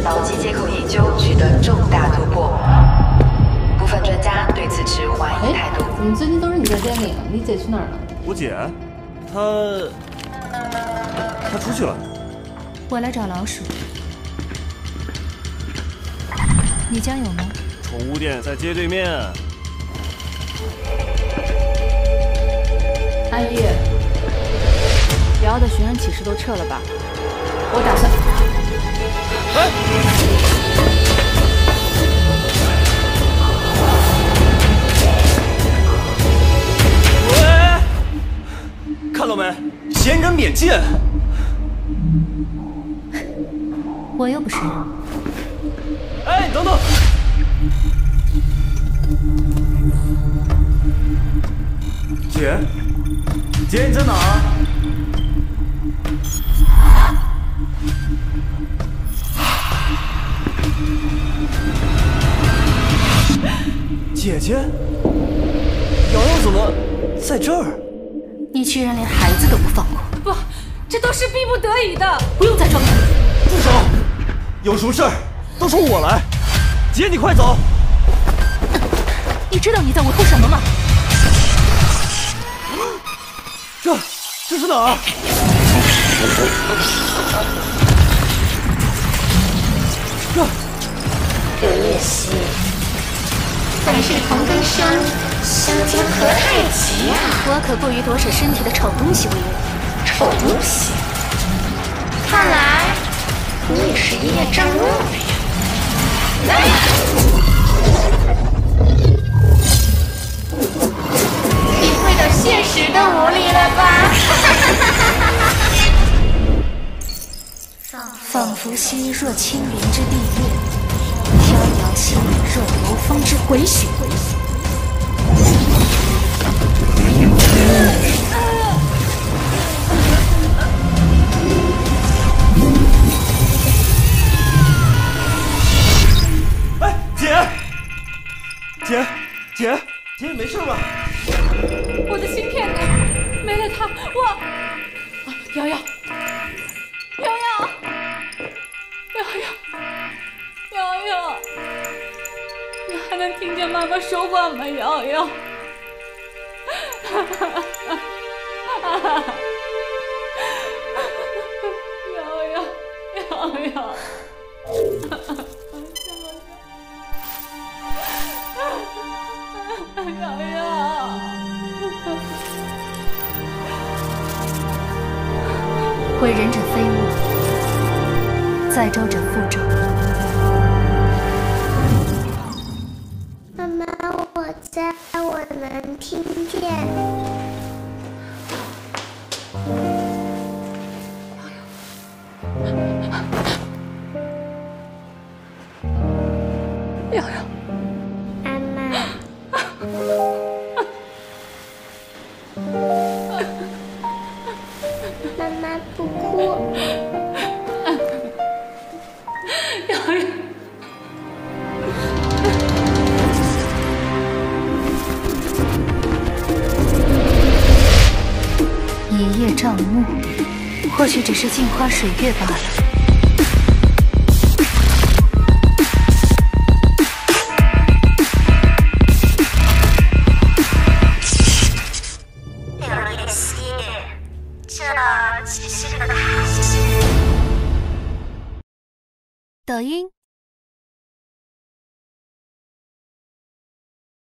脑机接口研究取得重大突破，部分专家对此持怀疑态度。 怎么最近都是你在店里啊？你姐去哪儿了？ 我姐，她出去了。 我来找老鼠。你家有吗？ 宠物店在街对面。 安逸，辽的寻人启事都撤了吧？我打算…… 喂，看到没？闲人免见。 我又不是人。 哎，等等。姐，你在哪儿？姐姐，瑶瑶怎么在这儿？ 你居然连孩子都不放过！ 不，这都是逼不得已的， 不用再装了。 住手！有什么事儿都说我来。姐，你快走！ 你知道你在维护什么吗？ 这是哪儿？ 刘月溪，本是同根生，相煎何太急啊！ 我可不以夺舍身体的丑东西为荣。 丑东西，看来你也是业障重了呀！体会到现实的无力了吧？ 仿佛兮若青云之蔽月，飘摇兮若流风之回雪。 哎，姐，你没事吧？ 我的芯片呢？没了它，瑶瑶，你还能听见妈妈说话吗？瑶瑶，瑶瑶。 为人者非物，载舟者覆舟。 妈妈，我能听见。 瑶瑶， 妈妈，妈妈不哭。 瑶瑶。 一叶障目，或许只是镜花水月罢了。 刘月溪，这只是个开始。 抖音。